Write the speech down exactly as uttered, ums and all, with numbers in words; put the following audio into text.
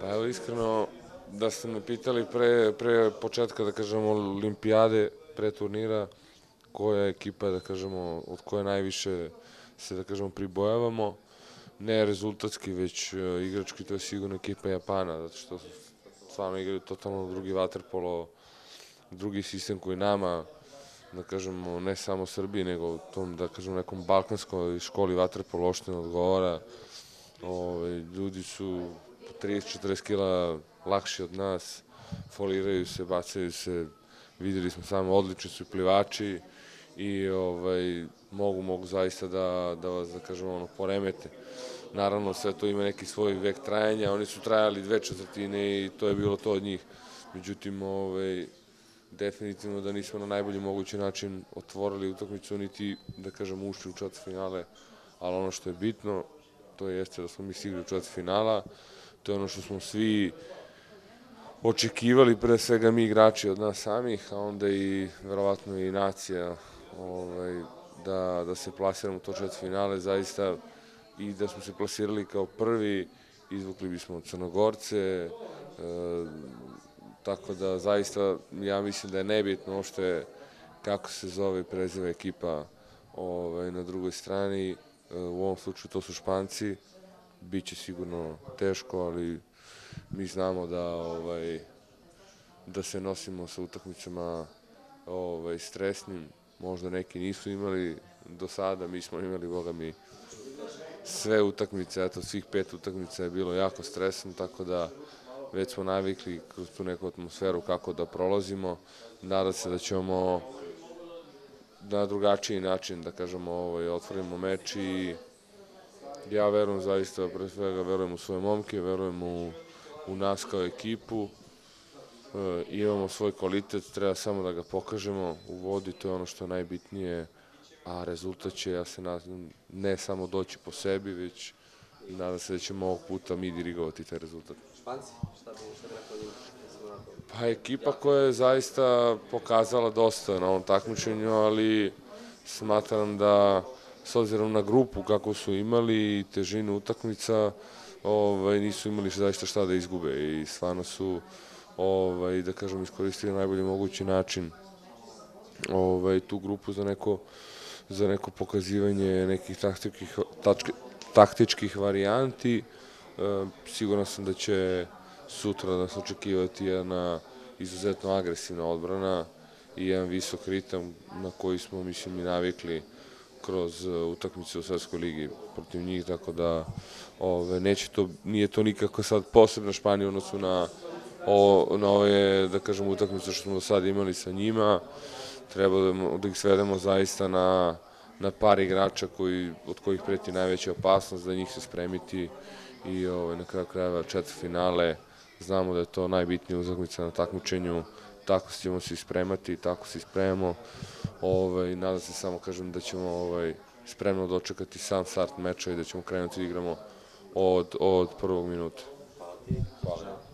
Pa evo iskreno, da ste me pitali pre, pre početka, da kažemo, olimpijade, pre turnira, koja je ekipa, da kažemo, od koje najviše se, da kažemo, pribojavamo, ne rezultatski, već igrački, to je sigurno ekipa Japana, zato što stvarno igraju totalno drugi vaterpolo, drugi sistem koji nama, da kažemo, ne samo Srbiji, nego tom, da kažemo, nekom balkanskoj školi vaterpolo uopšte ne odgovara. Ljudi su trideset do četrdeset kila lakši od nas, foliraju se, bacaju se, videli smo samo, odlični su plivači i mogu, mogu zaista da vas, da kažemo, poremete. Naravno, sve to ima neki svoj vek trajanja, oni su trajali dve četvrtine i to je bilo to od njih. Međutim, definitivno da nismo na najbolji mogući način otvorili utakmicu, niti, da kažemo, ušli u četvrtfinale, ali ono što je bitno, to jeste da smo mi stigli u četvrtfinala, to je ono što smo svi očekivali, pre svega mi igrači od nas samih, a onda i verovatno i nacija, da se plasiramo u to četvrtfinale, zaista, i da smo se plasirali kao prvi, izvukli bismo Crnogorce, tako da zaista ja mislim da je nebitno uopšte kako se zove i preziva ekipa na drugoj strani. U ovom slučaju to su Španci, bit će sigurno teško, ali mi znamo da se nosimo sa utakmicama stresnim, možda neki nisu imali do sada, mi smo imali, boga mi, sve utakmice, eto, svih pet utakmica je bilo jako stresno, tako da već smo navikli kroz tu neku atmosferu kako da prolazimo. Nadam se da ćemo na drugačiji način, da kažemo, otvorimo meč i ja verujem zaista, pre svega verujem u svoje momke, verujem u nas kao ekipu, imamo svoj kvalitet, treba samo da ga pokažemo u vodi, to je ono što je najbitnije, a rezultat će, ja se nadam, ne samo doći po sebi, već nadam se da ćemo ovog puta mi dirigovati taj rezultat. Španci, šta bi rekao njima? Pa ekipa koja je zaista pokazala dosta na ovom takmičenju, ali smatram da, s obzirom na grupu kako su imali i težinu utakmica, nisu imali zaista šta da izgube i stvarno su, da kažem, iskoristili na najbolji mogući način tu grupu za neko za neko pokazivanje nekih taktičkih varijanti. Siguran sam da će sutra nas očekivati jedna izuzetno agresivna odbrana i jedan visok ritam na koji smo, mislim, i navikli kroz utakmice u Svetskoj ligi protiv njih, tako da nije to nikako sad posebna Španija u odnosu na ove, da kažem, utakmice što smo do sada imali sa njima. Treba da ih svedemo zaista na par igrača od kojih preti najveća opasnost, da njih se spremiti i na kraju krajeva četvrtfinale. Znamo da je to najbitnija utakmica na takmičenju, tako ćemo se spremati, tako se spremamo. Nadam se, samo kažem, da ćemo spremno dočekati sam start meča i da ćemo krenuti da igramo od prvog minuta. Hvala ti.